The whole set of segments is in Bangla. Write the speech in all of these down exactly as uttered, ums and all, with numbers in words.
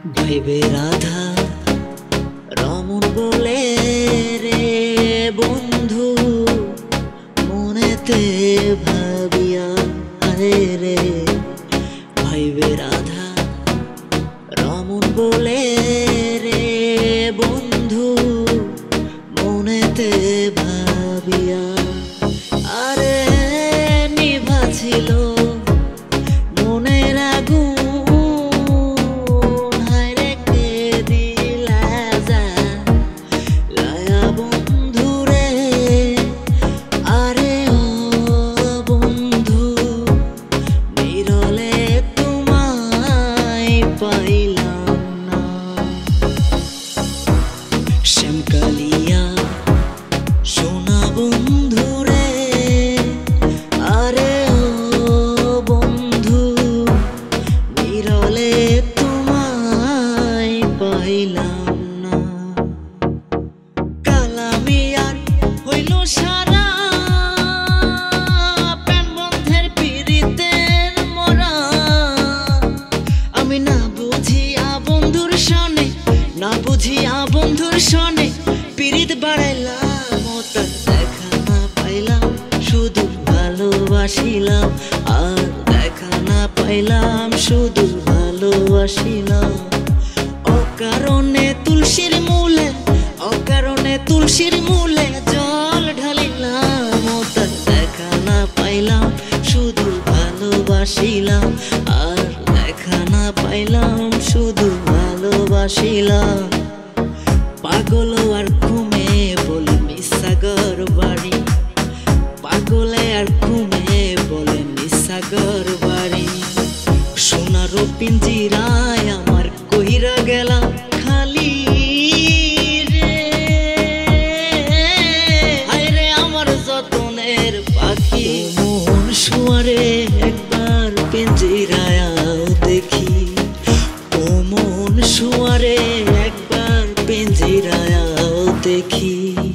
ভাইবে রাধা রমন বলে রে বন্ধু মনেতে ভাবিয়া আরে রে ভাইবে রাধা রমন বলে রে বন্ধু মনেতে ভাবিয়া আরে নিভা ছিল মনের আগুন শ্যামকালিয়া সোনা বন্ধু রে আরে ও বন্ধু বিরলে তোমায় পাইলাম না কালামিয়ার হইল সারা প্রেম বন্ধের পিরিতের মরা আমি না বুঝিয়া বন্ধুর সনে না বুঝিয়া বন্ধুর সনে পিরিত বাড়াইলাম ও তার দেখা না পাইলাম শুধু ভালোবাসিলাম আর দেখা না পাইলাম শুধু ভালোবাসিলাম অকারণে তুলসীর মূলে অকারণে তুলসীর মূলে জল ঢালিলাম ও তার দেখা না পাইলাম শুধু ভালোবাসিলাম আর দেখা না পাইলাম শুধু ভালোবাসিলাম পাগল আর ঘুমে বলে মিসাগর বাড়ি পাগলে আর ঘুমে বলে মিসাগর বাড়ি সোনার পিঞ্জিরায় আমার কইরা গেলাম খালি রে হায় রে আমার যতনের পাখি মন শুয়ারে একবার পিঞ্জিরায় দেখি ও মন শুয়ারে একবার পিঞ্জিরায় দেখি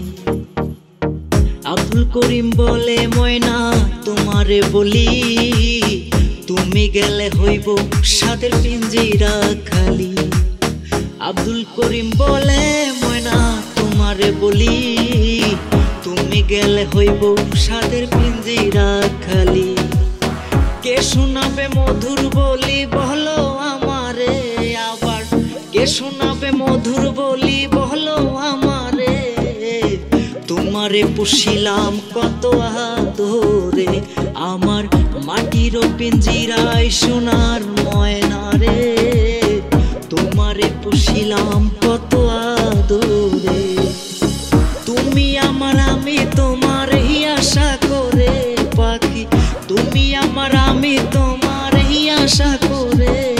আব্দুল করিম বলে ময়না তোমারে বলি তুমি গেলে হইব সাদের পিঞ্জিরা খালি আব্দুল করিম বলে ময়না তোমারে বলি তুমি গেলে হইব সাদের পিঞ্জিরা খালি কে শোনাবে মধুর বলি বলো আমারে আবার কে শোনাবে মধুর বলি বলো আমারে তোমারে পুষিলাম কত আদরে আমার মাটির পিঞ্জিরায় সোনার ময়না রে তোমারে পুষিলাম কত আদরে তুমি আমার আমি তোমার আশা করে পাখি তুমি আমার আমি তোমার আশা করে